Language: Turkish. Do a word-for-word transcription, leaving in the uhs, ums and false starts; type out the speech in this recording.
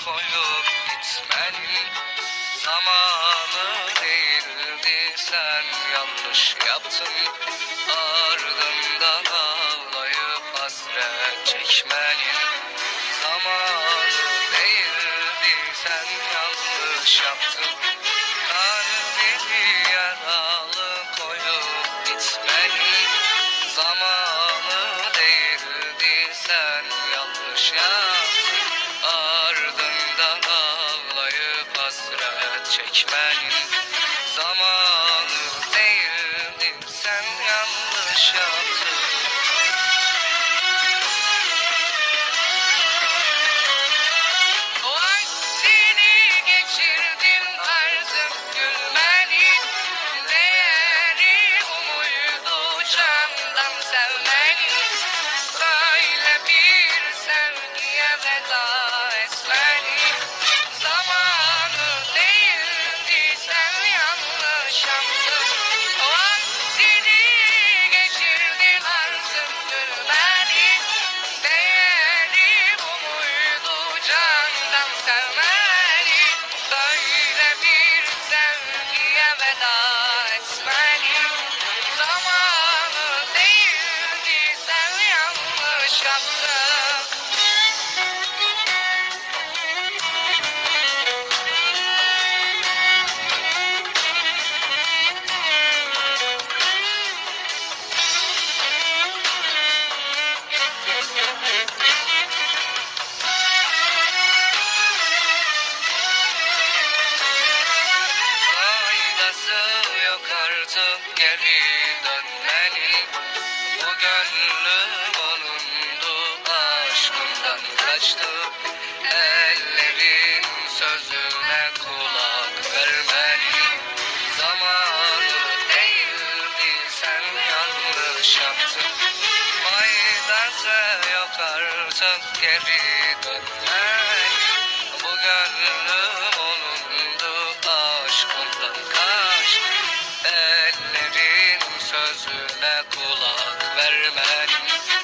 koyup gitmenin zamanı değildi. Sen yanlış yaptın, ardından ağlayıp hasret çekmenin zamanı değildi. Sen yanlış yaptın, kalbimi yaralı koyup gitmenin zamanı değildi. Sen yanlış yaptın, ardından ağlayıp hasret çekmenin zamanı değildi. Sen yanlış yaptın. Vaktini geçirdin artık gülmenin, değeri umuydu candan sevmenin. Böyle bir sevgiye veda etmenin zamanı değildi. Sen yanlış yaptın. Vaktini geçirdin artık gülmenin, değeri umuydu candan sevmenin. Böyle bir sevgiye veda etmenin zamanı değildi. Sen yanlış yaptın. Faydası yok artık geri dönmenin. Bu gönlüm onundu, aşkından kaçtı. Ellerin sözüne kulak vermenin zamanı değildi. Sen yanlış yaptın. Faydası yok artık geri dönmenin. Bu gönlüm onundu, aşkından kaçtı. Ellerin sözüne kulak vermenin